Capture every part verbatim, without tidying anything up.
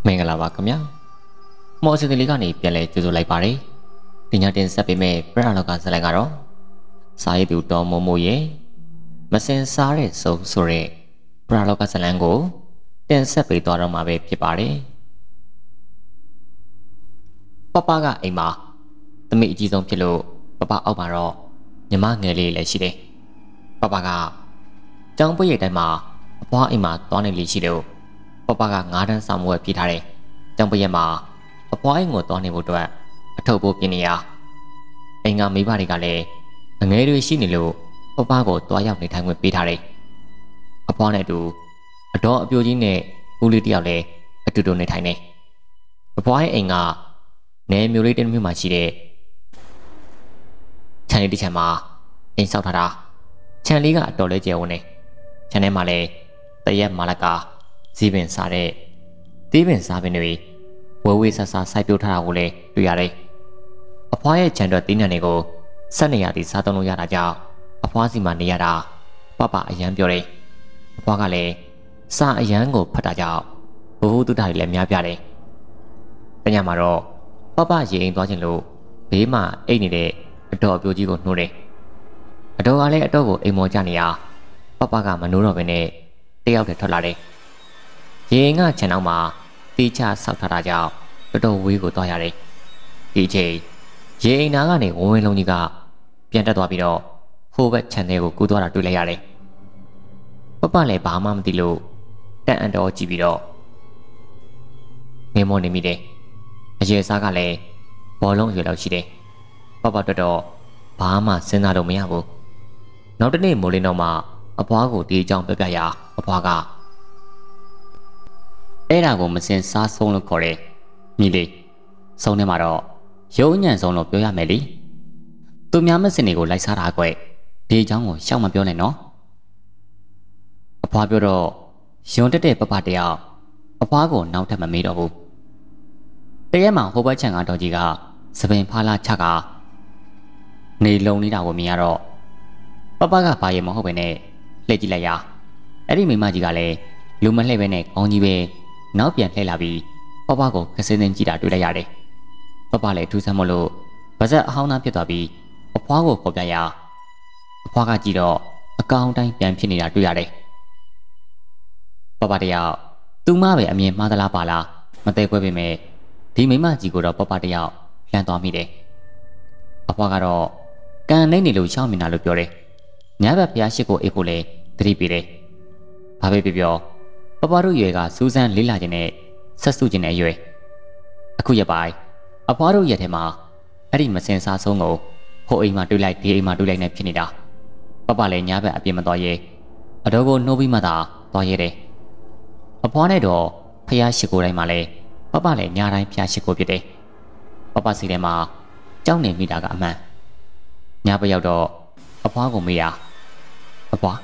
မင်္ဂလာပါခင်ဗျာမော်စင်တလီကနေပြန်လဲကြိုဆိုလိုက်ပါတယ်ဒီညတင်ဆက်ပေးမယ့်ပရလောကဇာတ်လမ်းကတော့စာရေးသူတော်မို့မို့ရဲ့မစင်စားတဲ့စုံဆိုတဲ့ပရလောကဇာတ်လမ်းကိုတင်ဆက်ပေးသွားတော့မှာပဲဖြစ်ပါတယ်ပပကအိမ်မှာသမီးအကြီးဆုံးဖြစ်လို့ပပအောက်မှာတော့ညီမငယ်လေးလည်းရှိတယ်ပပကကျောင်းပွေရိတ်တိုင်းမှာအဖွားအိမ်မှာသွားနေလေရှိတယ်ပပကငါးတန်းစာမိုးဝယ်ပြေးထားတယ်။ကျောင်းပရက်မှာအဖွားအိမ်ကိုသွားနေဖို့အတွက်အထုပ်ပိုးပြင်နေရအိမ်ကမိဘတွေကလည်းအငယ်တွေရှိနေလို့ပပကိုသွားရောက်နေထိုင်ခွင့်ပေးထားတယ်။အဖွားနဲ့အတူအတော်အပြိုကြီးနဲ့ဦးလေးတယောက်လည်းအတူတူနေထိုင်နေ။အဖွားရဲ့အိမ်ကနယ်မျိုးလေးတစ်မျိုးမှရှိတဲ့ခြံလေးတစ်ခြံမှာအိမ်ဆောက်ထားတာခြံလေးကအတော်လေးကျယ်ဝန်းနေခြံထဲမှာလည်းတရက်မာလကာဇီးပင်စားတဲ့တီးပင်စားပင်တွေဝဲဝဲဆဆစိုက်ပျိုးထားတာကိုလည်းတွေ့ရတယ်။အဖွားရဲ့ခြံတော်တင်းနှံတွေကိုစက်နေရသည်စားသုံးလို့ရတာကြောင့်အဖွားစီမှာနေရတာပပအရန်ပြောတယ်။အဖွားကလည်းစာအရန်ကိုဖတ်တာကြောင့်ဘဝတုဒ္ဒတွေလည်းများပြတယ်။တညမှာတော့ပပရေအိမ်သွားခြင်းလို့ဘေးမှာအိတ်နေတဲ့အတော်အပြိုကြီးကိုနှိုးတယ်။အတော်ကလည်းအတော်ကိုအိမ်မောကြနေရပပကမနိုးတော့ဘဲနဲ့တယောက်တည်းထွက်လာတယ်။ရေငါခြံအောင်မှာတီးချဆောက်ထားတာကြောင့်တော်တော်ဝေးကိုသွားရတယ်။ဒီအချိန်ရေအိမ်နာကနေဝင်းဝင်းလုံးကြီးကပြန်တက်သွားပြီးတော့ဟိုဘက်ခြံထဲကိုကူးသွားတာတွေ့လိုက်ရတယ်။ပပလည်းဘာမှမသိလို့တန်အံတော်ကြည့်ပြီးတော့ငယ်မောနေမိတယ်။အရေစားကလည်းဘောလုံးရွယ်လောက်ရှိတယ်။ပပတော်တော်ဘာမှစဉ်းစားလို့မရဘူး။နောက်တနေ့မိုးလင်းတော့မှအဖွားကိုဒီအကြောင်းပြပြရာအဖွားကအဲ့ဒါကိုမစင်စားဆုံးလို့ခေါ်တယ်မိလေးဆုံးထဲမှာတော့ရုံညံ့ဆုံးလို့ပြောရမယ်လေသူများမစင်တွေကိုလိုက်စားတာကွဒီအကြောင်းကိုရှောက်မပြောနဲ့နော်အဖွားပြောတော့ယွန်တက်တဲ့ပပတယောက်အဖွားကိုနောက်ထပ်မမေးတော့ဘူးတရက်မှာဟိုဘက်ခြံကတော်ကြီးကစပင်ဖားလာချကနေလုံနေတာကိုမြင်ရတော့ပပကဘာရဲမဟုတ်ပဲနဲ့လှည့်ကြည့်လိုက်ရအဲ့ဒီမိမကြီးကလည်းလူမလှည့်ပဲနဲ့ကောင်းကြီးပဲနောက်ပြန်လှည့်လာပြီးပပကိုခစင်းစင်းကြည့်တာတွေ့လိုက်ရတယ်ပပလည်းထူးဆန်းမလို့ပါဇက်အဟောင်းသားဖြစ်သွားပြီးအဖွားကိုပေါ်ပြရအဖွားကကြည့်တော့အကောင်တိုင်းပြန်ဖြစ်နေတာတွေ့ရတယ်ပပတယောက်သူမပဲအမြင်မှားသလားပါလားမသိခွဲပေမဲ့ဒီမိမကြီးကိုတော့ပပတယောက်လှမ်းသွားမိတယ်အဖွားကတော့ကန်နေနေလို့ရှောင်းမိတာလို့ပြောတယ်ညဘက်ဖျားရှိကိုအိပ်ဖို့လဲသတိပေးတယ်။ဘာပဲပြောပြောပပတို့ရွယ်ကစူးစမ်းလေးလာခြင်းနဲ့ဆက်စုခြင်းနဲ့ရွယ်အခုရပိုင်းအဖွားတို့ရက်ထဲမှာအဲ့ဒီမစင်စားဆုံးကိုဟိုအိမ်မှာတွေ့လိုက်ဒီအိမ်မှာတွေ့လိုက်နဲ့ဖြစ်နေတာပပလည်းညဘက်အပြင်းမသွားရဲအတော်ကိုနှိုးပြီးမှသာသွားရဲတယ်။အဖွားနဲ့တော့ဖျားရှိကိုတိုင်းမှာလဲပပလည်းညတိုင်းဖျားရှိကိုဖြစ်တယ်။ပပစီထဲမှာကြောက်နေမိတာကအမှန်ညဘက်ရောက်တော့အဖွားကိုမေးရအဖွား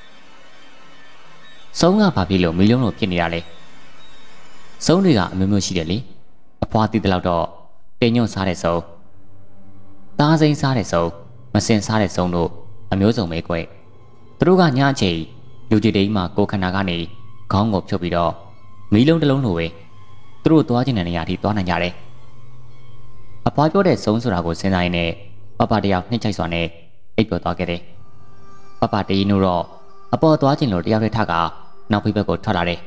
ဆုံးကဘာဖြစ်လို့မီးလုံးလို့ဖြစ်နေရလဲဆုံးတွေကအမျိုးမျိုးရှိတယ်လေအဖွားသိတဲ့လောက်တော့တင်ညွန့်စားတဲ့ဆုံးသားစိမ်းစားတဲ့ဆုံးမစင်စားတဲ့ဆုံးတို့အမျိုးစုံပဲကွယ်သူတို့ကညအချိန်လူကြီးတိမ်မှာကိုခန္ဓာကနေခေါင်းကိုဖြုတ်ပြီးတော့မီးလုံးတစ်လုံးလိုပဲသူတို့သွားခြင်းတဲ့နေရာထိသွားနိုင်ကြတယ်အဖွားပြောတဲ့ဆုံးဆိုတာကိုစဉ်းစားရင်းနဲ့ပပတယောက်နှိမ့်ချိုက်စွာနဲ့အိပ်ပျော်သွားခဲ့တယ်ပပတရင်တို့တော့အပေါ်သွားခြင်းလို့တယောက်တည်းထကနောက်ဖိဘက်ကိုထွက်လာတယ်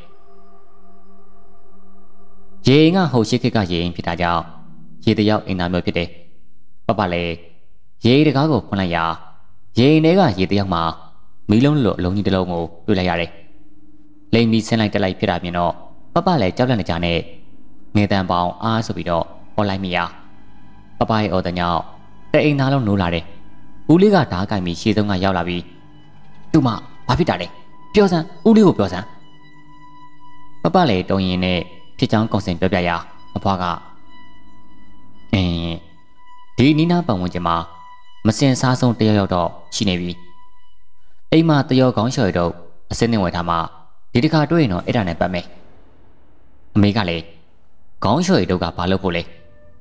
ရေအိမ်ကဟိုရှိခစ်ကရေအိမ်ဖြစ်တာကြောင့်ရေတယောက်အိမ်သားမျိုးဖြစ်တယ်ပပလည်းရေတကားကိုဖွင့်လိုက်ရာရေအိမ်ထဲကရေတယောက်မှာမီးလုံးလိုအလုံးကြီးတစ်လုံးကိုတွေ့လိုက်ရတယ်လိမ်ပြီးဆင်းလိုက်တက်လိုက်ဖြစ်တာပြင်တော့ပပလည်းကြောက်လန့်နေကြနဲ့ငယ်တန်ပေါင်းအားဆိုပြီးတော့ဟောလိုက်မိရာပပရဲ့အော်တညောက်တဲ့အိမ်သားလုံးနိုးလာတယ်ဦးလေးကဓားကင်ပြီးရှေ့ဆုံးကရောက်လာပြီးသူမဘာဖြစ်တာလဲပြောစမ်းဦးလေးကိုပြောစမ်းပပလည်းတုံရင်နဲ့ဖြစ်ချောင်းကောင်းစင်ပြောပြရာအဖွားကအင်းဒီနီးနားပတ်ဝန်းကျင်မှာမစင်စားဆုံးတယောက်ယောက်တော့ရှိနေပြီအိမ်မှာတယောကောင်းလျှော်ရတော့အစင်းနဲ့ဝယ်ထားမှဒီတစ်ခါတွေ့ရင်တော့အဲ့ဒါနဲ့ပတ်မယ်အမေကလည်းခေါင်းလျှော်ရတော့ကဘာလုပ်ဖို့လဲ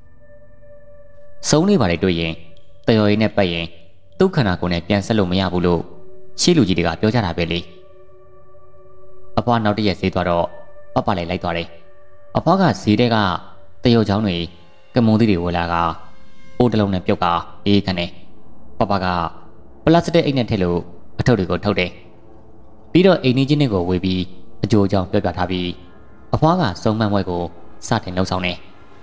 ဆုံးနေပါလေတွေ့ရင်တယောရင်းနဲ့ပတ်ရင်ဒုက္ခနာကိုနဲ့ပြန်ဆက်လို့မရဘူးလို့ရှေ့လူကြီးတွေကပြောကြတာပဲလေအဖွားနောက်တရက်ဈေးသွားတော့ပပလည်းလိုက်သွားတယ်အဖွားကဈေးတဲကတရုတ်ချောင်းတွေကမုံသီးတွေဝယ်လာကအိုးတလုံးနဲ့ပြုတ်ကအေးခနဲ့ပပကပလတ်စတစ်အိတ်နဲ့ထည့်လို့အထုပ်တွေကိုထုတ်တယ်ပြီးတော့အိမ်နီးချင်းတွေကိုဝေပြီးအကြိုအကြောင်းပြောပြထားပြီးအဖွားကစုံမှန်ပွဲကိုစတင်လှုပ်ဆောင်တယ်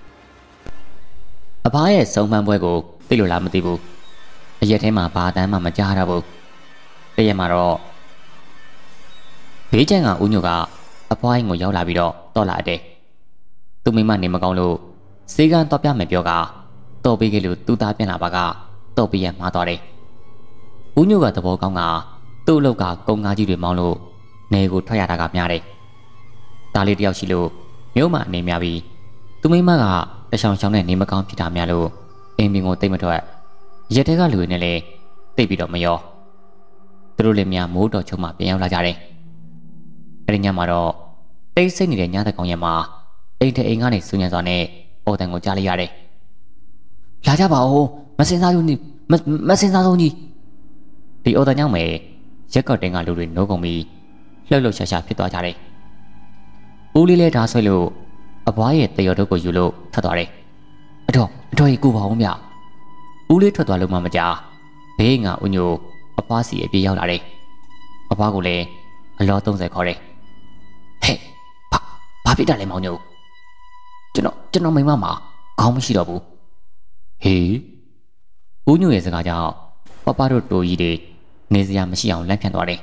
အဖွားရဲ့စုံမှန်ပွဲကိုသိလို့လားမသိဘူးအရက်ထဲမှာဘာတမ်းမှမကြားရဘူးတရက်မှာတော့ဘေးကျန်ကဦးညိုကအဖွားရင်ကိုရောက်လာပြီးတော့တော့လာတယ်သူမိမနေမကောင်းလို့စေကန်းတော့ပြမယ်ပြောကတော့ပေးခဲ့လို့သူ့သားပြန်လာပါကတော့ပေးရမှားသွားတယ်ဦးညိုကသဘောကောင်းကသူ့အလုပ်ကကုန်းကားကြီးတွေမောင်းလို့နေကိုထွက်ရတာကများတယ်ဒါလေးတယောက်ရှိလို့မြို့မှာအနေများပြီးသူမိမကတချောင်ချောင်နဲ့နေမကောင်းဖြစ်တာများလို့အိမ်ပင်ကိုတိတ်မထွက်ရက်တဲကလူတွေနဲ့လည်းတိတ်ပြီးတော့မရောသူတို့လည်းများမိုးတော်ချုံမှပြန်ရောက်လာကြတယ်အဲဒီညမှာတော့တိတ်ဆိတ်နေတဲ့ညတကောင်ရက်မှာအိမ်ထအိမ်ကနေစူညံစွာနဲ့အော်တန်ကိုကြားလိုက်ရတယ်လာကြပါဦးမစင်စားလို့မမစင်စားဆုံးကြီးဒီအော်တန်ကြောင့်ပဲရက်ကော့တင်ကလူတွေနိုးကုန်ပြီးလှုပ်လှုပ်ရှားရှားဖြစ်သွားကြတယ်ဦးလေးလည်းဓာဆွဲလို့အဘွားရဲ့တရော်တို့ကိုယူလို့ထွက်သွားတယ်အတော်အတော်ကြီးကူပါအောင်ဗျဦးလေးထွက်သွားလို့မှမကြားဘေးငါဦးညိုအဘွားစီအပြေးရောက်လာတယ်အဘွားကလည်းအလောသုံးဆယ်ခေါ်တယ်ဟဲ့ဘာဘာဖြစ်တာလဲမောင်ညိုကျွန်တော်ကျွန်တော်မိမမှာခေါင်းမရှိတော့ဘူးဟေးဦးညိုရဲ့စကားကြောင့်ပပတို့တိုးကြီးတွေနေစရာမရှိအောင်လန့်ဖြန့်သွားတယ်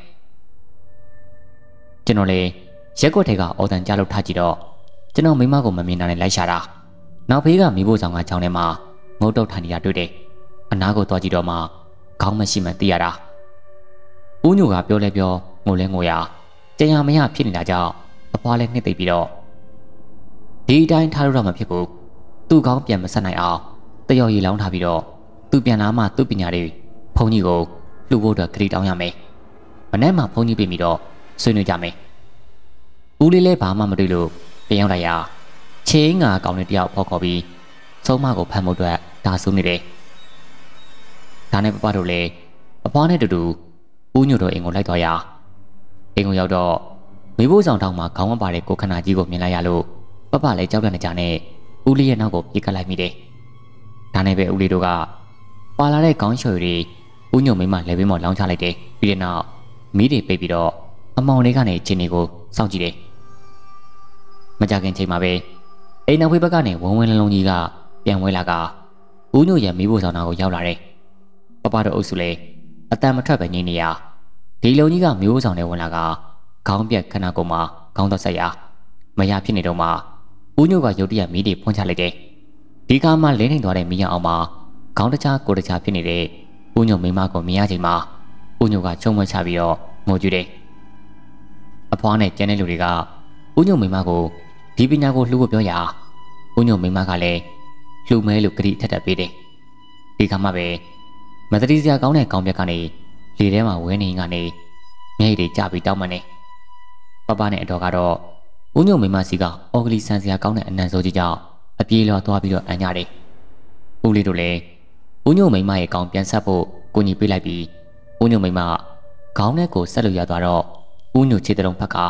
ကျွန်တော်လေရက်ကွက်ထဲကအော်တန်ကြားလို့ထားကြည့်တော့ကျွန်တော်မိမကိုမမြင်တာနဲ့လိုက်ရှာတာနောက်ဖေးကမိဖို့ဆောင်ကချောင်းထဲမှာငုတ်တုတ်ထိုင်နေတာတွေ့တယ်အနားကိုသွားကြည့်တော့မှခေါင်းမရှိမှသိရတာဦးညိုကပြောလဲပြောငိုလဲငိုရကြံရမရဖြစ်နေတာကြောင့်အဖွားလဲနှစ်သိပ်ပြီးတော့ဒီအတိုင်းထားလို့တော့မဖြစ်ဘူးသူ့ခေါင်းပြန်မဆက်နိုင်အောင်တယောက်ရီလောင်းထားပြီးတော့သူပြန်လာမှသူ့ပညာတွေဘုန်းကြီးကိုလှူဖို့အတွက်ခရီးတောင်းရမယ်မနေ့မှဘုန်းကြီးပြင်ပြီးတော့ဆွေးနွေးကြမယ်ဦးလေးလည်းဘာမှမတွေ့လို့ပြန်ရောက်လာရချင်းငါကောင်းတဲ့တယောက်ဖော်ခေါ်ပြီးဆုံးမကိုဖမ်းဖို့အတွက်ဒါဆူနေတယ်ဒါနဲ့ပပတို့လည်းအဖွားနဲ့တူတူဦးညိုတို့အိမ်ကိုလိုက်သွားရအိမ်ကိုရောက်တော့မိဖို့ဆောင်တောင်းမှာခေါင်းမပါတဲ့ကိုခနာကြီးကိုမြင်လိုက်ရလို့ပပလည်းကြောက်တဲ့နေကြနဲ့ဦးလေးရဲ့နောက်ကိုပြေးကပ်လိုက်မိတယ်ဒါနဲ့ပဲဦးလေးတို့ကပါလာတဲ့ခေါင်းချွေတွေဦးညိုမိမလည်းဘေးမော်လောင်းချလိုက်တယ်ပြီးတဲ့နောက်မီးတွေပိတ်ပြီးတော့အမောင်လေးကနေခြေနေကိုစောင့်ကြည့်တယ်မကြခင်ချိန်မှာပဲအိမ်နောက်ဖေးဘက်ကနေဝုံဝင်းလုံးလုံးကြီးကပြန်ဝဲလာကဦးညိုရဲ့မီးဖို့ဆောင်နာကိုရောက်လာတယ်ပပတို့အုပ်စုလည်းအတန်မထွက်ပဲနေနေရဒီလုံးကြီးကမျိုးဆောင်နဲ့ဝင်လာကခေါင်းပြက်ခဏကုန်မှာခေါင်းတော့ဆက်ရမရဖြစ်နေတော့မှဦးညိုကရုတ်တရက်မီးတွေဖွင့်ချလိုက်တယ်ဒီကမှလင်းနေသွားတဲ့မီးရအောင်မှာခေါင်းတခြားကိုတခြားဖြစ်နေတဲ့ဦးညိုမိမကိုမြင်ရချိန်မှာဦးညိုကချုံမချပြီးတော့ငိုကြည့်တယ်အဖွားနဲ့ကျန်တဲ့လူတွေကဦးညိုမိမကိုဒီပညာကိုလှူဖို့ပြောရဦးညိုမိမကလည်းလှူမဲလို့ကြိထက်ထက်ပေးတယ်ဒီကမှပဲမတတိစရာကောင်းတဲ့ကောင်းပြက်ကနေလေထဲမှာဝဲနေကနေမျက်ရည်တွေကျပြီးတောင်းမှနေပပနဲ့အတော်ကတော့ဦးညိုမိမစီကအော်ဂလီဆန်စရာကောင်းတဲ့အနံစိုးကြီးကြောင့်အပြေးလောသွားပြီးတော့အန်ကြတယ်ဦးလေးတို့လည်းဦးညိုမိမရဲ့ကောင်းပြန်ဆက်ဖို့ကိုညီပေးလိုက်ပြီးဦးညိုမိမခေါင်းနဲ့ကိုဆက်လို့ရသွားတော့ဦးညိုခြေတလုံးဖက်က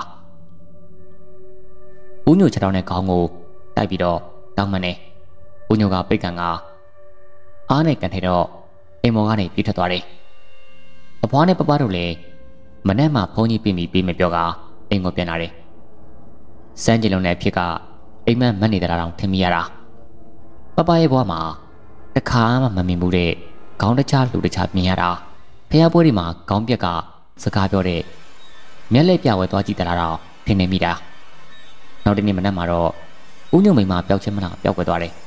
ဦးညိုခြေထောက်နဲ့ခေါင်းကိုတိုက်ပြီးတော့တောင်းမှနေဦးညိုကပိတ်ကန်ကအားနဲ့ကန်ထဲတော့အိမ်မော်ကနေပြေးထွက်သွားတယ်အဖွားနဲ့ပပတို့လည်းမနဲ့မှဘုန်းကြီးပြင်ပြီးပြေးမပြောကအိမ်ကိုပြန်လာတယ်စမ်းကြည်လုံးနဲ့ဖြစ်ကအိမ်မက်မက်နေတဲ့တောင်ထင်မိရတာပပရဲ့ဘွားမှာတခါမှမမြင်ဘူးတဲ့ခေါင်းတခြားလူတခြားမြင်ရတာဖះပွဲတွေမှာခေါင်းပြက်ကစကားပြောတဲ့မျက်လက်ပြဝဲသွားကြည့်တလာတော့ထင်နေမိတာနောက်တနေ့မနက်မှာတော့ဦးညိုမိန်မပျောက်ချင်းမလားပျောက်ွယ်သွားတယ်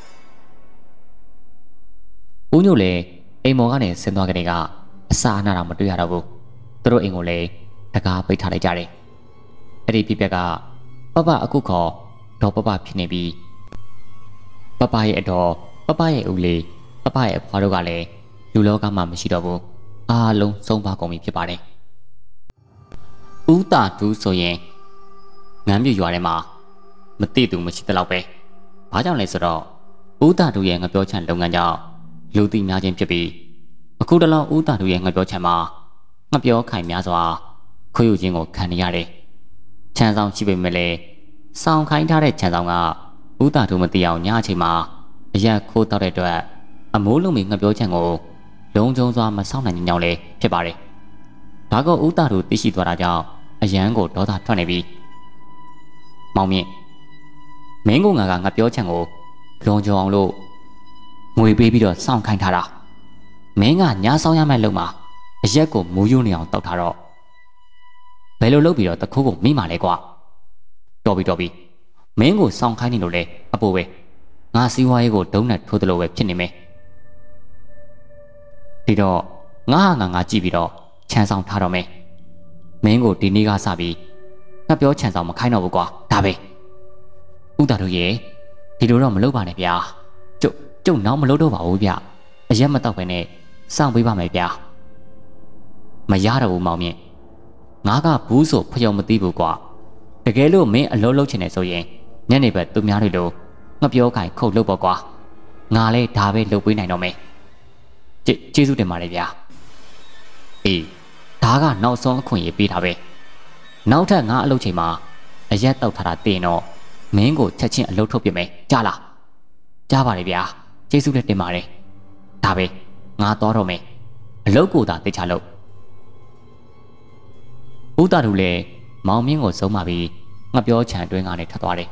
ဦးညိုလည်းအိမ်မော်ကနေဆင်းသွားကြတဲ့ကအစာအနာတော့မတွေ့ရတော့ဘူးသူတို့အိမ်ကိုလည်းတကားပိတ်ထားလိုက်ကြတယ်အဲ့ဒီဖြစ်ပျက်ကပပအခုခေါ်ဒေါ်ပပဖြစ်နေပြီးပပရဲ့အတော်ပပရဲ့ဦးလေးပပရဲ့အဖွားတို့ကလည်းလူလောကမှာမရှိတော့ဘူးအားလုံးဆုံးပါကုန်ပြီဖြစ်ပါတယ်ဦးတာတူးဆိုရင်ငမ်းပြရွာထဲမှာမသိသူမရှိသလောက်ပဲဘာကြောင့်လဲဆိုတော့ဦးတာတူရဲ့ငပြောချမ်းလုပ်ငန်းကြောင့်လူသိများခြင်းဖြစ်ပြီးအခုတလောဦးတာတူရဲ့ငပြောချမ်းမှာငပြောခိုင်များစွာခွေးယူခြင်းကိုခံနေရတယ်ချမ်းဆောင်ရှိပေမဲ့လည်းစောင်းခိုင်းထားတဲ့ခြံဆောင်ကဦးတာတို့မသိအောင်ညအချိန်မှာအရက်ခိုးတောက်တဲ့အတွက်အမိုးလုံးမီငှက်ပြောချံကိုလုံးကျုံစွာမဆောင်နိုင်ကြောင်းလည်းဖြစ်ပါတယ်။ဒါကဦးတာတို့သိရှိသွားတာကြောင့်အရန်ကိုဒေါသထွက်နေပြီးမောင်မြင့်မင်းကငါကငှက်ပြောချံကိုလုံးကျုံအောင်လို့ငွေပေးပြီးတော့စောင့်ခိုင်းထားတာမင်းကညာဆောင်ရမယ့်လုံမှာအရက်ကိုမူးယွနေအောင်တောက်ထားတော့ဘယ်လိုလုပ်ပြီးတော့တခိုးကိုမိမှလဲကွာတော်ပြီတော်ပြီမင်းကိုစောင့်ခိုင်းနေလို့လေအပိုပဲငါစီးပွားရေးကိုဒုံးနဲ့ထိုးသလိုပဲဖြစ်နေမယ်ဒီတော့ငါဟာငါငါကြည့်ပြီးတော့ခြံဆောင်ထားတော့မယ်မင်းကိုဒီနေ့ကစပြီးငါပြောခြံဆောင်မခိုင်းတော့ဘူးကွာဒါပဲဥတာတို့ရေဒီလိုတော့မလုပ်ပါနဲ့ဗျာကျုပ်ကျုပ်နောက်မလုပ်တော့ပါဘူးဗျအရက်မတော့ပဲနဲ့စောင့်ပေးပါမယ်ဗျာမရတော့ဘူးမောင်မြင့်ငါကဘူးဆိုဖျော်မသိဘူးကွာတကယ်လို့မင်းအလုံးလုံးချင်နေဆိုရင်ညနေဘက်သူများတွေလိုငါပြောခိုင်ခုတ်လုပ်ပေါ့ကွာငါလည်းဒါပဲလုပ်ပေးနိုင်တော့မယ်ကျေကျေးဇူးတင်ပါတယ်ဗျာအေးဒါကနောက်ဆုံးအခွင့်အရေးပေးတာပဲနောက်ထပ်ငါအလုပ်ချိန်မှာအရက်တောက်ထားတာတင်တော့မင်းကိုချက်ချင်းအလုပ်ထုတ်ပြမယ်ကြားလားကြားပါတယ်ဗျာကျေးဇူးလည်းတင်ပါတယ်ဒါပဲငါသွားတော့မယ်အလုပ်ကိုသာသိချလို့ဦးတာတို့လည်းမောင်မြင့်ကိုစုံမပြီးငါပြောချံအတွင်းကနေထွက်သွားတယ်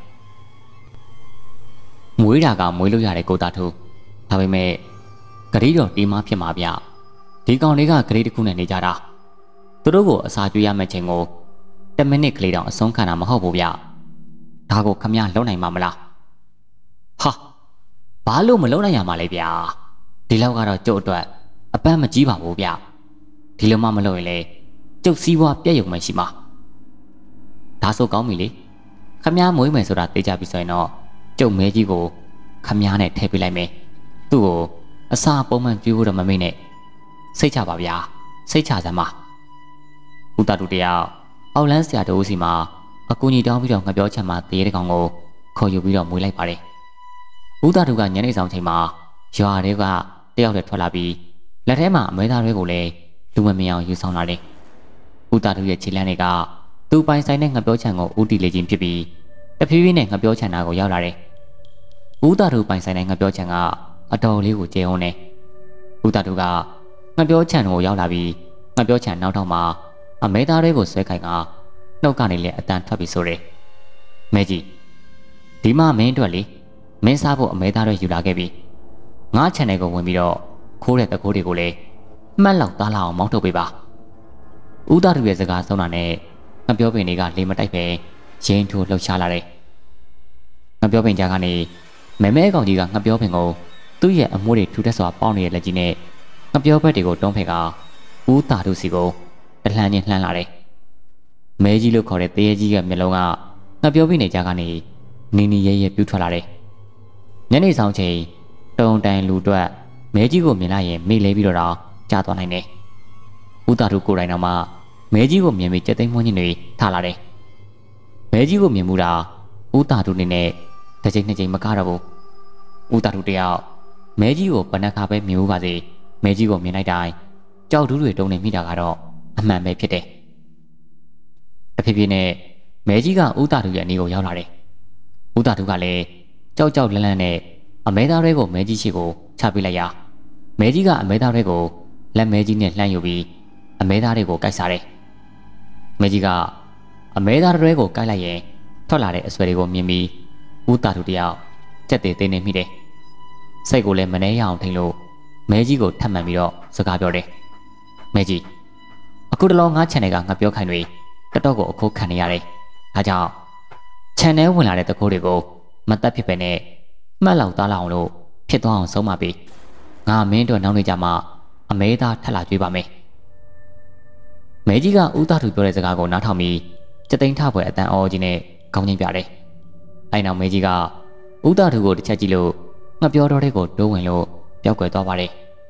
မွေးတာကမွေးလို့ရတဲ့ကိုတာထူဒါပေမဲ့ဂရီတော်တီမဖြစ်မှာဗျဒီကောင်လေးကဂရီတစ်ခုနဲ့နေကြတာသူတို့ကိုအစာကျွေးရမယ့်ချိန်ကိုတမိနစ်ကလေးတောင်အဆုံးခံတာမဟုတ်ဘူးဗျဒါကိုခမရလုံနိုင်မှာမလားဟာဘာလို့မလုံနိုင်ရမှာလဲဗျာဒီလောက်ကတော့ကျုပ်အတွက်အပန်းမကြီးပါဘူးဗျဒီလိုမှမလုပ်ရင်လေကျုပ်စည်းဝါးပြည့်ရုံမှရှိမှာဒါဆိုကောင်းပြီလေခမည်းမွေးမယ်ဆိုတာသိကြပြီဆိုရင်တော့ကျုပ်မဲကြီးကိုခမည်းနဲ့ထည့်ပေးလိုက်မယ်သူ့ကိုအစာပုံမှန်ကျွေးဖို့တော့မမေ့နဲ့စိတ်ချပါဗျာစိတ်ချစမ်းပါဥတတူတယောက်အောက်လန်းဆရာတို့စီမှာအကူကြီးတောင်းပြီးတော့ငါပြောချင်မှတရေတကောင်ကိုခေါ်ယူပြီးတော့မွေးလိုက်ပါတယ်ဥတတူကညနေဆောင်ချိန်မှာရွာတွေကတယောက်တည်းထွက်လာပြီးလက်ထဲမှာအမဲသားတွေကိုလည်းလူမမြင်အောင်ယူဆောင်လာတယ်ဥတတူရဲ့ခြေလမ်းတွေကသူပိုင်ဆိုင်တဲ့ငါပြောချင်ကိုဦးတီလေးချင်းဖြစ်ပြီးတဖြည်းဖြည်းနဲ့ငါပြောချင်တာကိုရောက်လာတယ်ဥတတူပိုင်ဆိုင်တဲ့ငါပြောချင်ကအတော်လေးကိုကျေဝန်းတယ်ဥတတူကငါပြောချင်ကိုရောက်လာပြီးငါပြောချင်နောက်တော့မှအမဲသားတွေကိုဆွဲခိုင်ကနှုတ်ကနေလည်းအတန်ထွက်ပြီးဆိုတယ်မဲကြီးဒီမှာမင်းအတွက်လေမင်းစားဖို့အမဲသားတွေယူလာခဲ့ပြီးငါချန်နယ်ကိုဝင်ပြီးတော့ခိုးတဲ့တကိုးတွေကိုလည်းမှတ်လောက်သားလောက်အောင်မောင်းထုတ်ပေးပါဦးသားတို့ရဲ့စကားဆုံးတာနဲ့ငါပြောပင်တွေကလေမတိုက်ပဲရင်းထိုးလှုပ်ရှားလာတယ်ငါပြောပင်ကြားကနေမဲမဲကောင်ကြီးကငါပြောပင်ကိုသူ့ရဲ့အမိုးတွေထူထပ်စွာပေါက်နေတဲ့လက်ကြီးနဲ့ငါပြောဘက်တွေကိုတွန်းဖက်ကဦးသားတို့စီကိုတလှမ်းချင်းလှမ်းလာတယ်မဲကြီးလို့ခေါ်တဲ့တရေကြီးရဲ့မျက်လုံးကငါပြောပင်နေကြားကနေနီနီရဲရဲပြူးထွက်လာတယ်ညနေဆောင်ချိန်တုံတိုင်လူတွက်မဲကြီးကိုမြင်လိုက်ရင်မေ့လဲပြီးတော့တောင်ကြားသွားနိုင်တယ်ဦးသားတို့ကိုယ်တိုင်တော့မှမဲကြီးကိုမြင်ပြီးကြက်သိမ်းမွှင်းချင်းတွေထားလာတယ်မဲကြီးကိုမြင်မှုတာဦးသားတို့နေနဲ့တစ်ချိန်နှစ်ချိန်မကတော့ဘူးဦးသားတို့တယောက်မဲကြီးကိုပနက်ခါပဲမြင်ဦးပါစေမဲကြီးကိုမြင်လိုက်တိုင်းကြောက်တူးတွေတုံနေမိတာကတော့အမှန်ပဲဖြစ်တယ်တဖြည်းဖြည်းနဲ့မဲကြီးကဦးသားတို့ရဲ့အနီးကိုရောက်လာတယ်ဦးသားတို့ကလည်းကြောက်ကြောက်လန့်လန့်နဲ့အမဲသားတွေကိုမဲကြီးရှိကိုချပေးလိုက်ရမဲကြီးကအမဲသားတွေကိုလက်မဲကြီးနဲ့လှမ်းယူပြီးအမဲသားတွေကိုကိုက်စားတယ်မဲကြီးကအမဲသားတွေကိုကိုက်လိုက်ရင်ထွက်လာတဲ့အဆွဲတွေကိုမြင်ပြီးဦးတာတို့တယောက်ကြက်သေးသေးနေမိတယ်စိတ်ကိုလည်းမနှဲရအောင်ထိန်လို့မဲကြီးကိုထပ်မှန်ပြီးတော့စကားပြောတယ်မဲကြီးအခုတလောငါချန်နယ်ကငါပြောခိုင်းတွေတတော့ကိုအခိုးခံနေရတယ်ဒါကြောင့်ချန်နယ်ဝင်လာတဲ့တခိုးတွေကိုမတက်ဖြစ်ပဲနဲ့မှတ်လောက်သားလောက်အောင်လို့ဖြစ်သွားအောင်ဆုံးမပေးငါမင်းတို့နောက်နေကြမှာအမဲသားထက်လာကြွေးပါမယ်မဲကြီးကဦးသားသူပြောတဲ့စကားကိုနားထောင်ပြီးစက်သိန်းထပွဲအတန်အော်ကြီးနဲ့ခေါင်းချင်းပြတယ်အဲနောက်မဲကြီးကဦးသားသူကိုတစ်ချက်ကြည့်လို့ငါပြောတော့တဲ့ကိုတိုးဝင်လို့ပျောက်ကွယ်သွားပါတယ်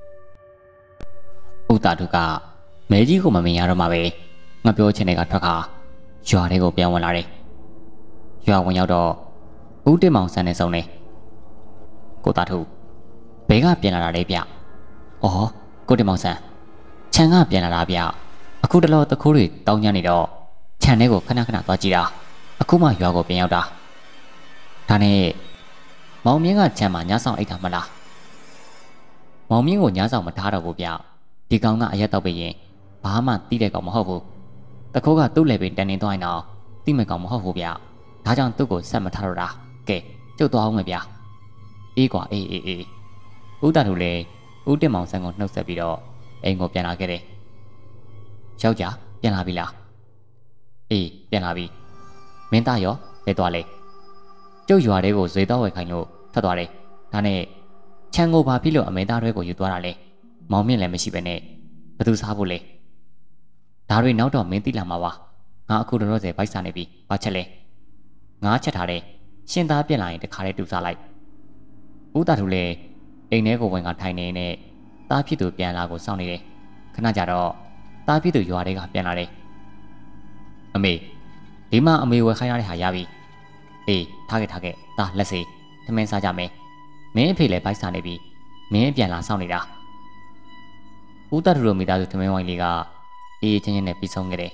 ဦးသားသူကမဲကြီးကိုမမြင်ရတော့မှပဲငါပြောချင်တဲ့ကထွက်ခါရွာတွေကိုပြန်ဝင်လာတယ်ရွာဝင်ရောက်တော့ဦးတင်မောင်ဆန်းနဲ့ဆုံးနေကိုသားသူဘဲကပြန်လာတာလေဗျ။အော်ကိုတင်မောင်ဆန်းခြံကပြန်လာတာဗျ။အခုတလောတခိုးတွေတောင်းကြနေတော့ခြံထဲကိုခဏခဏသွားကြည့်တာ။အခုမှရွာကိုပြန်ရောက်တာဒါနဲ့မောင်မြင့်ကချမ်းမှာညဆောင်အိတ်တာမလားမောင်မြင့်ကိုညဆောင်မထားတော့ဘူးဗျဒီကောင်ကအရက်တော့ပြရင်ဘာမှတီးတဲ့ကောင်မဟုတ်ဘူးတခိုးကသူ့လည်းပဲတန်နေသွားရင်တော့တီးမဲ့ကောင်မဟုတ်ဘူးဗျဒါကြောင့်သူ့ကိုဆက်မထားတော့တာကဲကျုပ်သွားအောင်မယ်ဗျအေးကွာအေးအေးအေးဦးတာတို့လည်းဦးတင်မောင်ဆန်းကိုနှုတ်ဆက်ပြီးတော့အိမ်ကိုပြန်လာခဲ့တယ်ယောက်ျားပြန်လာပြီလားအေးပြန်လာပြီမင်းသားရောလဲသွားလေကျုပ်ရွာတွေကိုဇွေတော့ဝယ်ခိုင်းလို့ထွက်သွားတယ်ဒါနဲ့ချန်ကိုဘာဖြစ်လို့အမေသားတွေကိုယူသွားတာလဲမောင်မြင့်လည်းမရှိပဲနဲ့ဘသူစားဖို့လဲဒါတွေနောက်တော့မင်းသိလာမှာပါငါအခုတော့ရောစဲဗိုက်စားနေပြီဘာချက်လဲငါချက်ထားတယ်ရှင်သားပြန်လာရင်တခါတည်းတူစားလိုက်ဦးတာထူလည်းအိမ်ထဲကိုဝင်ကထိုင်နေနဲ့တားဖြစ်သူပြန်လာကိုစောင့်နေတယ်ခဏကြာတော့တားဖြစ်သူရွာတွေကပြန်လာတယ်အမေဒီမှာအမေဝယ်ခိုင်းရတဲ့ဟာရပြီအေးထားခဲ့ထားခဲ့တားလက်စေးသမင်းစားကြမယ်မင်းအဖေလည်းဗိုက်စားနေပြီမင်းပြန်လာစောင့်နေတာဦးတာထူတို့မိသားစုသမင်းဝိုင်းလေးကအေးချင်းချင်းနဲ့ပြီးဆုံးခဲ့တယ်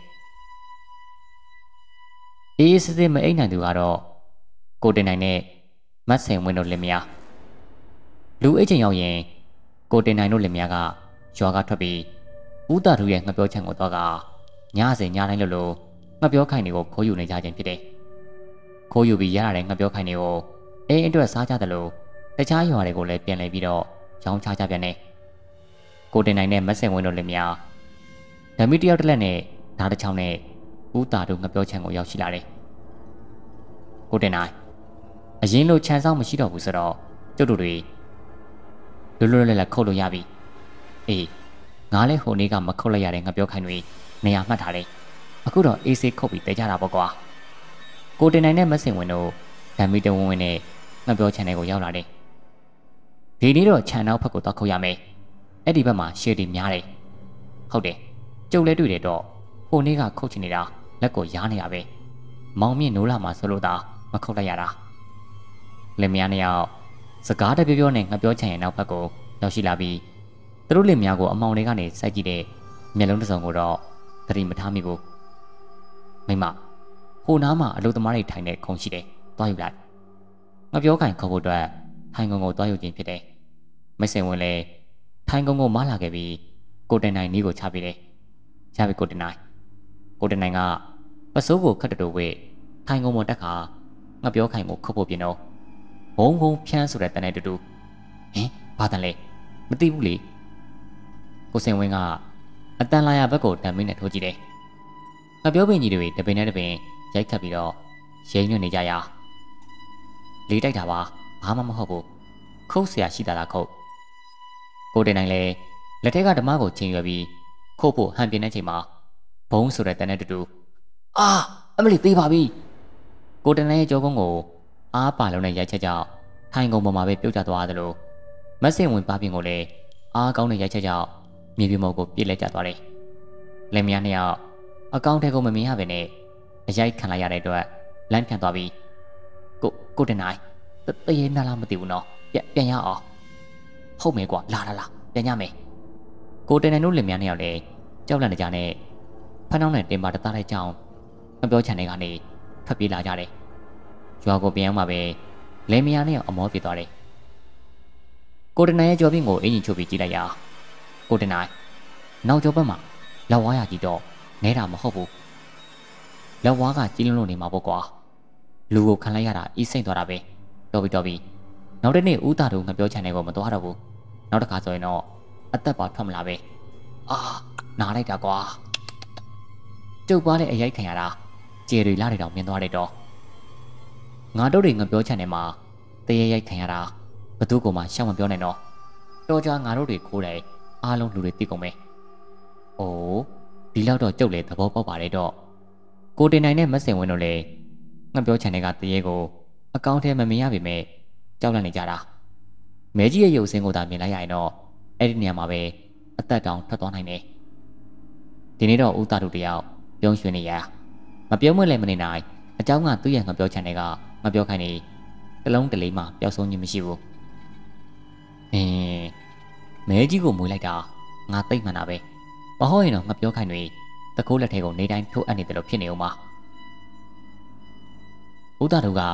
အေးစစ်စစ်မအိမ်နိုင်သူကတော့ကိုတင်နိုင်နဲ့မတ်စိန်ဝင်းတို့လင်မယားလူအိတ်ချင်ရောက်ရင်ကိုတင်နိုင်တို့လင်မယားကရွာကထွက်ပြီးဦးတာထူရဲ့ငှက်ပြောချံကိုတော့ကညစဉ်ညတိုင်းလို့လို့ငှက်ပြောခိုင်တွေကိုခိုးယူနေကြခြင်းဖြစ်တယ်ခိုးယူပြီးရရတဲ့ငှက်ပြောခိုင်တွေကိုအိမ်အတွက်စားကြတယ်လို့တခြားရွာတွေကိုလည်းပြန်လဲပြီးတော့ရောင်းချကြပြန်တယ်ကိုတင်နိုင်နဲ့မတ်စိန်ဝင်းတို့လင်မယားဓမီတယောက်တစ်လက်နဲ့ဓာတ်တစ်ချောင်းနဲ့ဦးတာတို့ငှက်ပြောချံကိုရောက်ရှိလာတယ်ကိုတင်နိုင်အရင်လိုခြံဆောင်မရှိတော့ဘူးဆိုတော့ကျုပ်တို့တွေလွတ်လွတ်လပ်လပ်ခုတ်လို့ရပြီအေးငါလည်းဟိုနေ့ကမခုတ်လိုက်ရတဲ့ငါပြောခိုင်းတွေနေရာမှတ်ထားတယ်အခုတော့အေးဆေးခုတ်ပြီးတဲကြတာပေါ့ကွာကိုတင်နိုင်နဲ့မစင်ဝင်တို့ဓာမီတဝင်းဝင်းနဲ့ငါပြောခြံထဲကိုရောက်လာတယ်ဒီနေ့တော့ခြံနောက်ဘက်ကိုတောက်ခုတ်ရမယ်အဲ့ဒီဘက်မှာရှေ့တီများတယ်ဟုတ်တယ်ကျုပ်လည်းတွေ့တယ်တော့ဟိုနေ့ကခုတ်ချင်နေတာလက်ကိုရားနေရပဲမောင်မြင့်နိုးလာမှဆိုလို့သာမခုတ်လိုက်ရတာလင်မယားနှစ်ယောက်စကားတပြောပြောနဲ့ငါပြောချင်ရဲ့နောက်ဘက်ကိုရောက်ရှိလာပြီးသူတို့လင်မယားကိုအမောင်တွေကနေစိုက်ကြည့်တဲ့မျက်လုံးတစ်စုံကိုတော့သတိမထားမိဘူးမိမဟိုနားမှာအလုပ်သမားတွေထိုင်တဲ့ခုံရှိတယ်တွားယူလိုက်ငါပြောခိုင်ခေါ်ဖို့အတွက်ထိုင်ကုန်းကိုတွားယူခြင်းဖြစ်တယ်မစင်ဝင်လေထိုင်ကုန်းကိုမလာခဲ့ပြီးကိုတင်နိုင်နီးကိုချပေးတယ်ချပြီးကိုတင်နိုင်ကိုတင်နိုင်ကပစိုးကိုခတ်တူဝေးထိုင်ကုန်းပေါ်တက်ခါငါပြောခိုင်ကိုခုတ်ဖို့ပြင်တော့ဘုံဘုံဖြန်းဆိုတဲ့တန်တဲ့တူတူဟင်ဘာတန်လဲမသိဘူးလေကိုစင်ဝင်းကအတန်လာရဘက်ကိုတံမင်းနဲ့ထိုးကြည့်တယ်ငါပြောပင်ကြီးတွေတပင်နဲ့တပင်ရိုက်ခတ်ပြီးတော့ရိမ့်ညွတ်နေကြရလေးတိုက်တာပါဘာမှမဟုတ်ဘူးခုတ်เสียရှိတာလားခုတ်ကိုတင်နိုင်လေလက်ထက်ကဓမ္မကိုချိန်ရွယ်ပြီးခုတ်ဖို့ဟန်ပြင်းတဲ့ချိန်မှာဘုံဆိုတဲ့တန်တဲ့တူတူအာအမလီသေးပါပြီကိုတင်နိုင်ရဲ့ကြောကုန်းကိုအားပါလုံးနဲ့ရိုက်ချက်ကြောင့်ထိုင်ကုန်ပေါ်မှာပဲပြုတ်ကျသွားသလိုမဆင်ဝင်ပါပြင်ကိုလည်းအားကောင်းတဲ့ရိုက်ချက်ကြောင့်မြေပြင်ပေါ်ကိုပြစ်လဲကျသွားတယ်။လင်မယားနှစ်ယောက်အကောင့်ထဲကိုမမြင်ရပဲနဲ့အရိုက်ခံလိုက်ရတဲ့အတွက်လမ်းပြန်သွားပြီးကိုကိုတင်နိုင်တရေနာလားမသိဘူးနော်ပြန်ပြန်ရအောင်ဟုတ်မယ်ကွာလာလာလာပြန်ရမယ်ကိုတင်နိုင်တို့လင်မယားနှစ်ယောက်လည်းကြောက်လန့်နေကြနဲ့ဖနှောင်းနဲ့တင်ပါတသားတဲ့ကြောင်မပြောချင်တဲ့ကနေဖက်ပြေးလာကြတယ်ရွာကိုပြန်အောင်မှာပဲလင်မယားနဲ့အမောပြေးသွားတယ်ကိုတင်နိုင်ရဲ့ကြော်ပြင်းကိုအင်ကြီးချုပ်ပြီးကြည့်လိုက်ရကိုတင်နိုင်နောက်ကျောဘက်မှာလက်ဝါးရကြီးတော့နဲတာမဟုတ်ဘူးလက်ဝါးကကြီးလုံးလုံးနေမှာပေါ့ကွာလူကိုခံလိုက်ရတာအီးစိမ့်သွားတာပဲတော်ပြီတော်ပြီနောက်တစ်နေ့ဦးတာတို့ငါပြောချင်တယ်ကိုမသွားတော့ဘူးနောက်တစ်ခါဆိုရင်တော့အသက်ပါထွက်မလာပဲအာနားလိုက်တာကွာကျုပ်ပါတဲ့အရိုက်ခံရတာကျေတွေလာတွေတော့မြင်သွားတယ်တော့ငါတို့တွေငါပြောချင်တယ်မှာတရေရိုက်ခံရတာဘသူကမှရှောက်မပြောနဲ့တော့တော်ကြငါတို့တွေခိုးတယ်အားလုံးလူတွေသိကုန်ပဲ။အိုးဒီလောက်တော့ကြုတ်လေသဘောပေါက်ပါတယ်တော့ကိုတင်နိုင်နဲ့မစင်ဝင်းတို့လည်းငါပြောချင်တဲ့ကတရေကိုအကောင့်ထဲမမြင်ရပေမဲ့ကြောက်လန့်နေကြတာ။မဲကြီးရဲ့ရုပ်စင်းကိုသာမြင်လိုက်ရရင်တော့အဲ့ဒီနေရာမှာပဲအသက်တောင်ထွက်သွားနိုင်တယ်။ဒီနေ့တော့ဦးတာတို့တယောက်ပြုံးရွှင်နေရမပြုံးမလဲမနေနိုင်အเจ้าကသူ့ရဲ့ငါပြောချင်တဲ့ကငါပြောခိုင်းနေတလုံးတလေးမှပျောက်ဆုံးခြင်းမရှိဘူး။အင်းမဲကြီးကိုမွေးလိုက်တာငါသိမ့်မှန်တာပဲမဟုတ်ရင်တော့ငါပြောခိုင်းနေတကိုးလက်ထဲကိုနေတိုင်းထိုးအပ်နေတယ်လို့ဖြစ်နေအောင်ပါဦးသားတို့က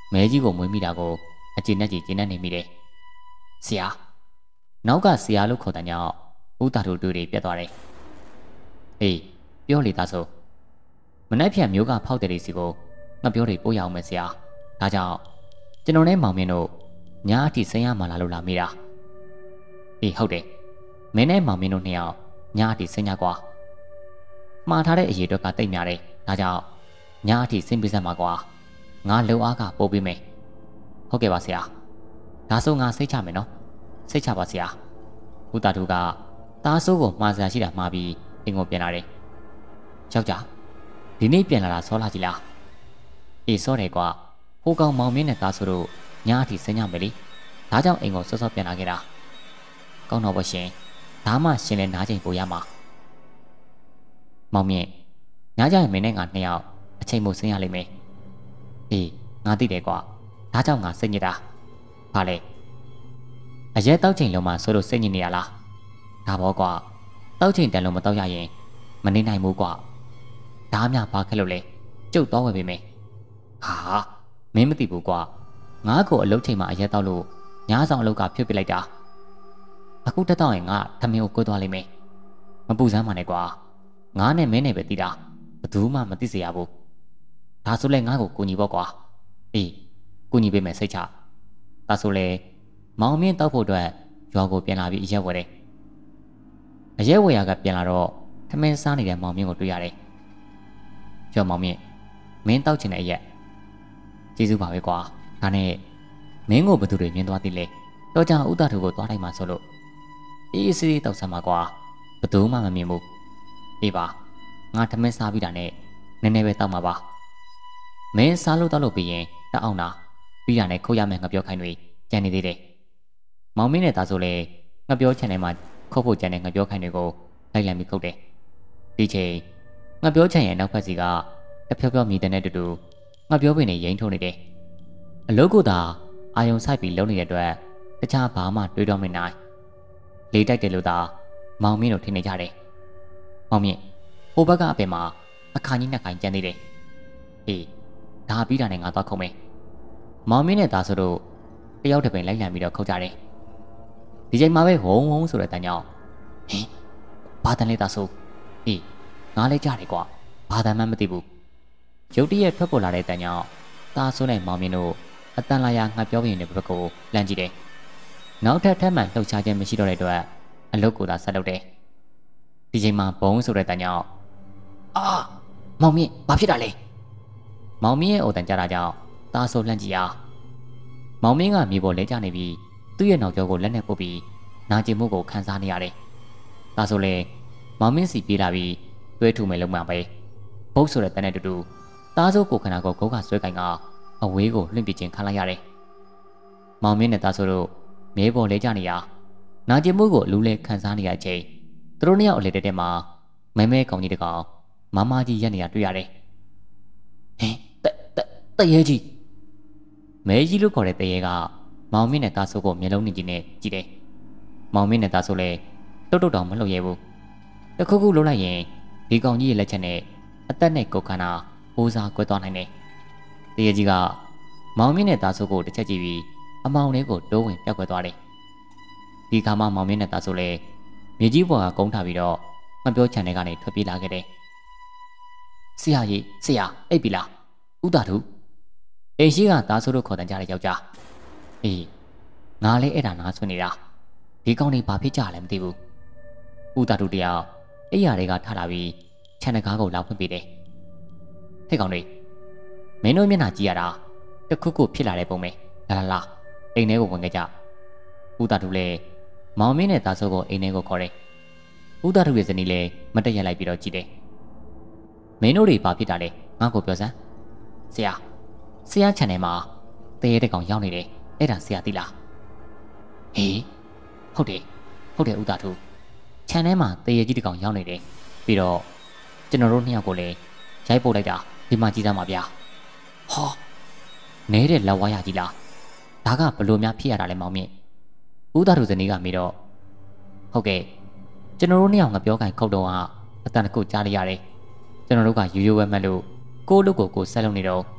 မဲကြီးကိုမွေးမိတာကိုအကျဉ်းနဲ့ကြီးကျဉ်းနဲ့နေမိတယ်ဆရာနောက်ကဆရာလို့ခေါ်တဲ့ညောင်ဦးတာတို့တွေ့တွေပြတ်သွားတယ်အေးပြောလေသားဆိုမနှက်ဖြန်မျိုးကဖောက်တဲ့စီကိုငါပြောတွေပို့ရအောင်မယ်ဆရာဒါကြောင့်ကျွန်တော်နဲ့မောင်မင်းတို့ညာအထိဆင်းရမှာလားလို့လာမိတာအေးဟုတ်တယ်မင်းနဲ့မောင်မင်းတို့နှစ်ယောက်ညာအထိဆင်းကြကွာမှားထားတဲ့အရေးအတွက်ကတိတ်များတယ်ဒါကြောင့်ညာအထိဆင်းပေးစမ်းပါကွာငါလုံအားကပို့ပေးမယ်ဟုတ်ကဲ့ပါဆရာဒါဆိုငါစိတ်ချမယ်နော်စိတ်ချပါဆရာဦးတာတို့ကသားဆိုးကိုမှားစရာရှိတာမှားပြီးအင်ကိုပြန်လာတယ်ယောက်ျားဒီနေ့ပြန်လာတာစောလာကြီးလားအေးစောတယ်ကွာဟိုကောင်မောင်မင်းနဲ့သားဆိုးတို့ညာအထိဆင်းကြမယ်လေဒါကြောင့်အင်ကိုစောစောပြန်လာခဲ့တာကောင်းတော့ပါရှင်ဒါမှရှင်လည်းနားချိန်ပို့ရမှာမောင်မြင့်ညကြရင်မင်းနဲ့ငါနှစ်ယောက်အချိန်မို့ဆင်းရလိမ့်မယ်အေးငါသိတယ်ကွာဒါကြောင့်ငါစိတ်ညစ်တာဘာလဲအရက်တောက်ချိန်လုံးမှဆိုလို့စိတ်ညစ်နေရလားဒါဘောကွာတောက်ချိန်တန်လုံးမတောက်ရရင်မနေနိုင်ဘူးကွာဒါမှဘာခက်လို့လဲကျုပ်တော့ဝယ်ပေးမယ်ဟာမင်းမသိဘူးကွာငါ့ကိုအလုပ်ချိန်မှာအရက်တောက်လို့ညားဆောင်အလုပ်ကဖြုတ်ပစ်လိုက်တာအခုတက်တော့ရင်ငါထမင်းကိုကိုးသွားလိမ့်မယ်မပူစမ်းပါနဲ့ကွာငါနဲ့မင်းနဲ့ပဲတည်တာဘယ်သူမှမသိစေရဘူးဒါဆိုလဲငါ့ကိုကူညီပေါ့ကွာအေးကူညီပေးမယ်စိတ်ချဒါဆိုလဲမောင်မင်းတောက်ဖို့အတွက်ရွာကိုပြန်လာပြီးအရက်ဝယ်တယ်အရက်ဝယ်ရကပြန်လာတော့ထမင်းစားနေတဲ့မောင်မင်းကိုတွေ့ရတယ်ကျော်မောင်မင်းမင်းတောက်ချင်တဲ့အရက်ကျေးဇူးပါပဲကွာဒါနဲ့မင်းကိုဘယ်သူတွေမြင်သွားသေးလဲတော့ကြာဥတာထုကိုသွားလိုက်မှဆိုလို့အေးအေးဆေးဆေးတောက်ဆမ်းပါကွာဘယ်သူမှမမြင်ဘူးအေးပါငါထမင်းစားပြီးတာနဲ့နည်းနည်းပဲတောက်မှာပါမင်းစားလို့တောက်လို့ပြီးရင်တအောင်တာပြီးတာနဲ့ခုတ်ရမယ်ငါပြောခိုင်းတွေကြံနေသေးတယ်မောင်မင်းနဲ့သားဆိုလေငါပြောချင်တယ်မှာခုတ်ဖို့ကြံတဲ့ငါပြောခိုင်းတွေကိုလိုက်လံပြီးခုတ်တယ်ဒီချိန်ငါပြောချင်ရဲ့နောက်ဖက်စီကတဖြောဖြောမြည်တဲ့တူတူငါပြောပင်နေရင်ထုံနေတယ်အလုပ်ကိုသာအာယုံဆိုင်ပြီးလုံနေတဲ့အတွက်တခြားဘာမှတွေးတော့မနိုင်လေးတိုက်တယ်လို့သာမောင်မင်းတို့ထင်နေကြတယ်မောင်မြင့်ဟိုဘက်ကအပင်မှာအခါကြီးနှစ်ခိုင်ကျန်သေးတယ်အေးဒါပြီးတာနဲ့ငါသွားခုံမယ်မောင်မင်းနဲ့သားဆိုတော့တယောက်တစ်ပင်လိုက်လံပြီးတော့ခုတ်ကြတယ်ဒီချိန်မှာပဲဝုံဝုံဆိုတဲ့တန်ကြောင်ဟင်ဘာတန်လေးသားဆိုအေးငါလည်းကြားတယ်ကွာဘာတန်မှမသိဘူးရုတ်တရက်ထွက်ပေါ်လာတဲ့တန်ကြောင်သားဆိုနဲ့မောင်မင်းတို့အတန်လာရငှက်ပြောပြင်းတဲ့ဘက်ကိုလန့်ကြည့်တယ်နောက်ထပ်ထပ်မှန်လှုပ်ရှားခြင်းမရှိတော့တဲ့အတွက်အလုတ်ကိုသာဆက်လုပ်တယ်ဒီချိန်မှာဘုံဆိုတဲ့တန်ကြောင်အာမောင်မြင့်ဘာဖြစ်တာလဲမောင်မြင့်ရဲ့အိုတန်ကြတာကြောင့်သားဆိုလှန့်ကြည့်ရမောင်မင်းကမြေပေါ်လဲကျနေပြီးသူ့ရဲ့နောက်ကျောကိုလက်နဲ့ပုတ်ပြီးနာကျင်မှုကိုခံစားနေရတယ်။ဒါဆိုလေမောင်မင်းစီပြေးလာပြီးတွဲထူမယ်လို့မှပဲဘုတ်ဆိုတဲ့တန်နဲ့တူတူသားစိုးကိုခန္ဓာကိုဂုတ်ကဆွဲကင်ကအဝေးကိုလွင့်ပြချင်းခံလိုက်ရတယ်။မောင်မင်းနဲ့သားစိုးတို့မြေပေါ်လဲကျနေရနာကျင်မှုကိုအလူးလဲခံစားနေရချိန်သူတို့နှစ်ယောက်အလေတက်တက်မှာမဲမဲကောင်ကြီးတကောင်မမကြီးရက်နေရတွေ့ရတယ်။ဟင်တတတရဲကြီးမဲကြီးလို့ခေါ်တဲ့တရေကမောင်မင်းနဲ့သားဆိုးကိုမျက်လုံးနဲ့ကြည့်နေကြည့်တယ်။မောင်မင်းနဲ့သားဆိုးလည်းတုတ်တုတ်တောင်မလှုပ်ရဲဘူး။တခုခုလုံးလိုက်ရင်ဒီကောင်ကြီးရဲ့လက်ချက်နဲ့အသက်နဲ့ကိုယ်ခန္ဓာဟိုးစားကွဲသွားနိုင်တယ်။တရေကြီးကမောင်မင်းနဲ့သားဆိုးကိုတစ်ချက်ကြည့်ပြီးအမောင်လေးကိုတိုးဝင်ပြောက်ကွဲသွားတယ်။ဒီခါမှမောင်မင်းနဲ့သားဆိုးလည်းမြေကြီးပေါ်ကကုန်းထားပြီးတော့မပြောချန်တဲ့ကနေထွက်ပြေးလာခဲ့တယ်။ဆရာကြီးဆရာအိပ်ပြီလား။ဥတာထုအိမ်ရှိကသားဆိုးတို့ခေါ်တန်ကြတဲ့ယောက်ျားအေးငါလည်းအဲ့ဒါနားဆွနေတာဒီကောင်းလေးဘာဖြစ်ကြလဲမသိဘူးဥတာတုတယောက်အိယာတွေကထလာပြီးခြံတကားကိုလာဖွင့်ပေးတယ်ဟဲ့ကောင်လေးမင်းတို့မျက်နှာကြည့်ရတာတခုခုဖြစ်လာတဲ့ပုံပဲလာလာလာအိမ်ထဲကိုဝင်ခဲ့ကြဥတာတုလည်းမောင်မင်းနဲ့သားဆိုးကိုအိမ်ထဲကိုခေါ်တယ်ဥတာတုရဲ့ဇနီးလည်းမတက်ရက်လိုက်ပြီးတော့ကြည့်တယ်မင်းတို့တွေဘာဖြစ်တာလဲငါ့ကိုပြောစမ်းဆရာဆရာခြံထဲမှာတရေတဲ့ကောင်ရောက်နေတယ်အဲ့ဒါဆရာသိလားဟေးဟုတ်တယ်ဟုတ်တယ်ဥတာထုခြံထဲမှာတရေကြီးတစ်ကောင်ရောက်နေတယ်ပြီးတော့ကျွန်တော်တို့နှစ်ယောက်ကိုလည်းရိုက်ပို့လိုက်တာဒီမှာကြည့်စမ်းပါဗျာဟောနဲတဲ့လက်ဝါးရကြီးလားဒါကဘလို့များဖြစ်ရတာလဲမောင်မြင့်ဥတာထုဇနီးကမေးတော့ဟုတ်ကဲ့ကျွန်တော်တို့နှစ်ယောက်ငပြောကင်ခုတ်တော့အတန်တစ်ခုကြားလိုက်ရတယ်ကျွန်တော်တို့ကယူယူဝဲမှတ်လို့ကိုယ့်လူကိုကိုယ်ဆက်လုပ်နေတော့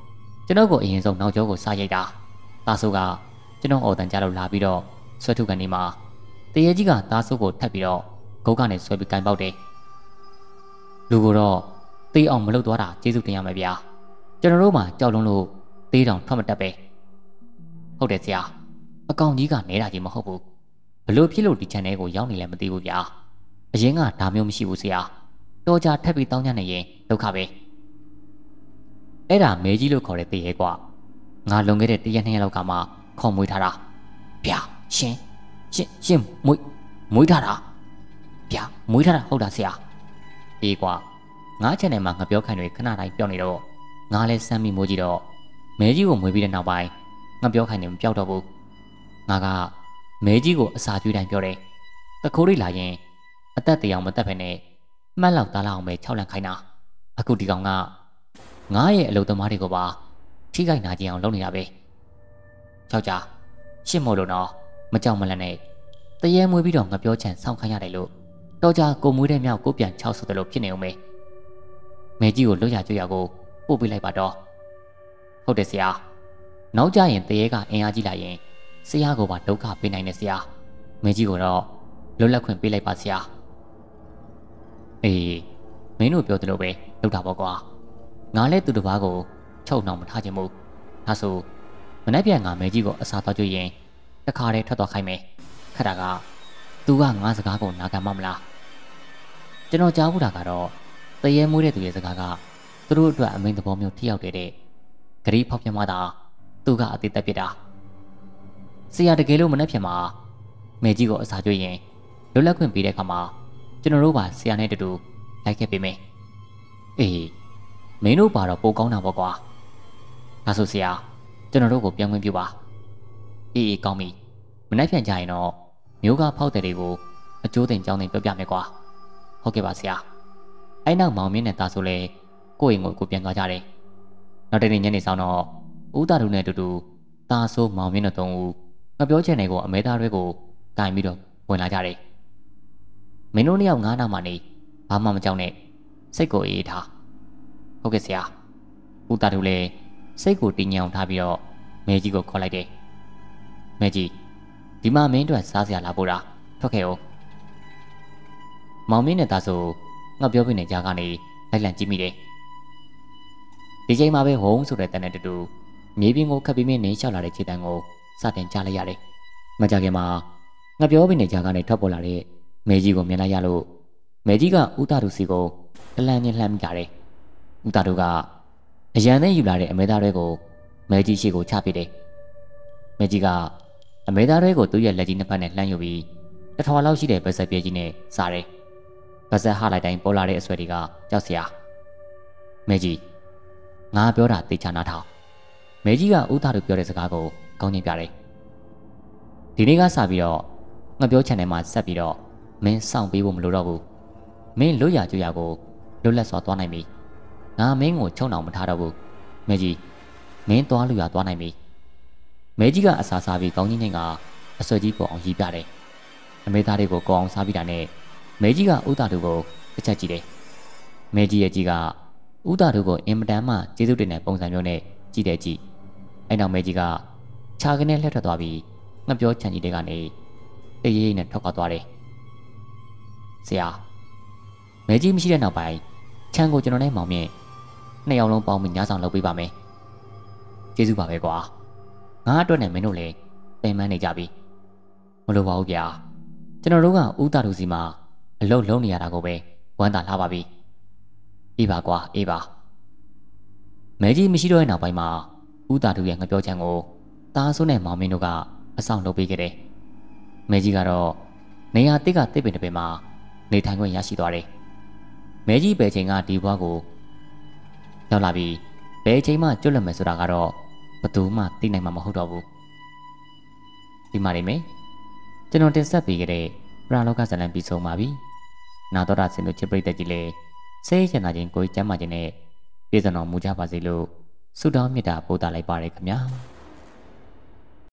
ကျွန်တော်ကိုအရင်ဆုံးနောက်ကျောကိုစရိုက်တာသားဆိုးကကျွန်တော်အော်တန်ကြလို့လာပြီးတော့ဆွဲထုတ်ကန်ဒီမှာတရေကြီးကသားဆိုးကိုထပ်ပြီးတော့ဂုတ်ကနေဆွဲပြီးကန်ပေါက်တယ်လူကတော့တေးအောင်မလုပ်သွားတာကျေးဇူးတင်ရမယ်ဗျာကျွန်တော်တို့မှကြောက်လုံးလို့တေးတောင်ထွက်မတက်ပဲဟုတ်တယ်ဆရာအကောင်ကြီးကနဲတာကြီးမဟုတ်ဘူးဘလို့ဖြစ်လို့ဒီ channel ကိုရောက်နေလဲမသိဘူးဗျာအရင်ကဒါမျိုးမရှိဘူးဆရာတော်ကြထပ်ပြီးတောင်းကြနေရင်ဒုက္ခပဲအဲ့ဒါမဲကြီးလို့ခေါ်တဲ့တေးရဲကွာငါလွန်ခဲ့တဲ့တရက်နှစ်ရက်လောက်ကမှခေါ်မွေးထားတာဗျာရှင်ရှင်ရှင်မွေးမွေးထားတာဗျာမွေးထားတာဟုတ်တာဆရာအေးကွာငါ channel မှာငါပြောခိုင်းတွေခဏတိုင်းပြောနေတော့ငါလဲစမ်းမိမိုးကြီးတော့မဲကြီးကိုမွေးပြီးတဲ့နောက်ပိုင်းငါပြောခိုင်းနေမပြောက်တော့ဘူးငါကမဲကြီးကိုအစာကျွေးတိုင်းပြောတယ်တခိုးရိလာရင်အသက်တရားမတက်ဖ ೇನೆ မှတ်လောက်သားလောက်အောင်ပဲ၆လန့်ခိုင်းတာအခုဒီကောင်ကငါရဲ့အလုပ်သမားတွေကိုပါထိခိုက်နာကျင်အောင်လုပ်နေတာပဲယောက်ျားရှစ်မို့လို့တော့မကြောက်မလန့်နဲ့တရေမွေးပြီးတော့ငါပြောချင်ဆောင်းခိုင်းရတယ်လို့တော့ကြကိုမွေးတဲ့မြောက်ကိုပြန်၆ဆိုတယ်လို့ဖြစ်နေအောင်ပဲမဲကြီးကိုလွတ်ရကြွရကိုပို့ပေးလိုက်ပါတော့ဟုတ်တယ်ဆရာနောက်ကြရင်တရေကအင်အားကြီးလာရင်ဆရာကိုပါဒုက္ခပေးနိုင်တယ်ဆရာမဲကြီးကိုတော့လွတ်လပ်ခွင့်ပေးလိုက်ပါဆရာအေးမင်းတို့ပြောသလိုပဲလုပ်တာပေါ့ကွာငါလည်းသူတစ်ပါးကိုချုပ်နှောင်မထားခြင်းမို့ဒါဆိုမနေ့ပြန်ငါမဲကြီးကိုအစာသွားကြွရင်တခါတည်းထွက်သွားခိုင်းမယ်ခက်တာကသူကငါစကားကိုနာခံမမလားကျွန်တော်ကြားဘူးတာကတော့တရေမွေးတဲ့သူရဲ့စကားကသူတို့အတွက်အမိန်သဘောမျိုးထိရောက်တဲ့ဂရီဖောက်ပြမတာသူကအသေးသက်ပြတာဆရာတကယ်လို့မနေ့ပြန်မှာမဲကြီးကိုအစာကြွရင်လွတ်လပ်ခွင့်ပေးတဲ့အခါမှာကျွန်တော်တို့ပါဆရာနဲ့တူတူလိုက်ခဲ့ပေးမယ်အေးမင်းတို့ပါတော့ပိုကောင်းတာပေါ့ကွာဒါဆိုဆရာကျွန်တော်တို့ကိုပြန်ခွင့်ပြုပါအေးအေးကောင်းပြီမနေ့ပြန်ကြရင်တော့မျိုးကဖောက်တဲ့တွေကိုအကျိုးတင်ကြောင်းတင်ပြောပြမယ်ကွာဟုတ်ကဲ့ပါဆရာအဲ့နောက်မောင်မင်းနဲ့တာဆိုလဲကိုယ့်အိမ်ကိုကိုပြန်သွားကြတယ်နောက်တနေ့ညနေဆောင်တော့ဦးတာတို့နဲ့တူတူတာဆိုမောင်မင်းတို့သုံးဦးငါပြောချင်တယ်ကိုအမဲသားတွေကိုတိုင်ပြီးတော့ဝင်လာကြတယ်မင်းတို့နှစ်ယောက်ငါးနာမှနေဘာမှမကြောက်နဲ့စိတ်ကိုအေးထားဟုတ်ကဲ့ဆရာဦးတာတို့လည်းစိတ်ကိုတင်းငြိမ်အောင်ထားပြီးတော့မဲကြီးကိုခေါ်လိုက်တယ်မဲကြီးဒီမှာမင်းတို့စားစရာလာပို့တာထွက်ခဲ့အောင်မောင်မင်းနဲ့တာဆိုငါပြောပြနေကြကနေလိုက်လံကြည့်မိတယ်ဒီချိန်မှာပဲဝုံဆိုတဲ့တန်တဲ့တူတူမြေပြင်ကိုခပ်ပြီးမင်းနေလျှောက်လာတဲ့ခြေတံကိုစတင်ကြားလိုက်ရတယ်မကြခင်မှာငါပြောပြနေကြကနေထွက်ပေါ်လာတဲ့မဲကြီးကိုမြင်လိုက်ရလို့မဲကြီးကဦးတာတို့စီကိုတလန့်ချင်းလှမ်းမိကြတယ်ဦးတာတို့ကအရန်နဲ့ယူလာတဲ့အမဲသားတွေကိုမဲကြီးရှိကိုချပစ်တယ်မဲကြီးကအမဲသားတွေကိုသူ့ရဲ့လက်ကြီးနှစ်ဖက်နဲ့လှမ်းယူပြီးတထွာလောက်ရှိတဲ့ဗဆက်ပြဲကြီးနဲ့စားတယ်ဗဆက်ဟလိုက်တိုင်းပေါ်လာတဲ့အဆွဲတွေကကြောက်စရာမဲကြီးငါပြောတာသိချနာထောင်မဲကြီးကဦးသားတို့ပြောတဲ့စကားကိုကောင်းချင်းပြတယ်ဒီနေ့ကစပြီးတော့ငါပြောချင်တယ်မှာဆက်ပြီးတော့မင်းစောင့်ပေးဖို့မလိုတော့ဘူးမင်းလွတ်ရကြွရကိုလွတ်လပ်စွာသွားနိုင်ပြီငါမင်းကိုချုံအောင်မထားတော့ဘူးမဲကြီးမင်းသွားလို့ရသွားနိုင်ပြီမဲကြီးကအစာစားပြီးကောင်းကြီးနဲ့ကအဆွဲကြီးပေါ်အောင်ရီးပြတယ်အမေသားတွေကိုကောင်းအောင်စားပြီးတာနဲ့မဲကြီးကဥတာတို့ကိုတစ်ချက်ကြည့်တယ်မဲကြီးရဲ့ကြီးကဥတာတို့ကိုအင်မတန်မှကျေးဇူးတင်တဲ့ပုံစံမျိုးနဲ့ကြည့်တယ်ကြည့်အဲ့နောက်မဲကြီးကခြာကနေလှည့်ထွက်သွားပြီးငှက်ပြောချန်ကြီးတွေကနေတရေနဲ့ထွက်ခွာသွားတယ်ဆရာမဲကြီးမရှိတဲ့နောက်ပိုင်းချန်ကိုကျွန်တော်နဲ့မောင်မြင့်နှစ်ယောက်လုံးပေါင်းပြီးညဆောင်လုပ်ပေးပါမယ်ကျေးဇူးပါပဲကွာငါအတွက်နဲ့မင်းတို့လည်းပင်ပန်းနေကြပြီမလိုပါဘူးဗျာကျွန်တော်တို့ကဦးတာတို့စီမှာအလုပ်လုံးနေရတာကိုပဲဝမ်းသာလာပါပြီအေးပါကွာအေးပါမဲကြီးမရှိတော့တဲ့နောက်ပိုင်းမှာဦးတာတို့ရဲ့ငပြောချမ်းကိုတားဆိုးနဲ့မောင်မင်းတို့ကအဆောင်လုပ်ပေးခဲ့တယ်မဲကြီးကတော့နေရာတစ်ကတစ်ပင်တစ်ပင်မှာနေထိုင်ခွင့်ရရှိသွားတယ်မဲကြီးဘယ်ချိန်ကဒီဘွားကိုရောက်လာပြီးဘယ်ချိန်မှကျွတ်လွတ်မယ်ဆိုတာကတော့ဘယ်သူမှသိနိုင်မှာမဟုတ်တော့ဘူးဒီမှာနေမယ်ကျွန်တော်တင်ဆက်ပေးခဲ့တဲ့ပရာလောကဇာတ်လမ်းပြီးဆုံးပါပြီနာတော်တာစင်တို့ချစ်ပရိသတ်ကြီးလည်းစိတ်ချမ်းသာခြင်းကိုယ်ကျမ်းမာခြင်းနဲ့ပြည့်စုံတော်မူကြပါစေလို့ဆုတောင်းမေတ္တာပို့သလိုက်ပါရခင်ဗျာ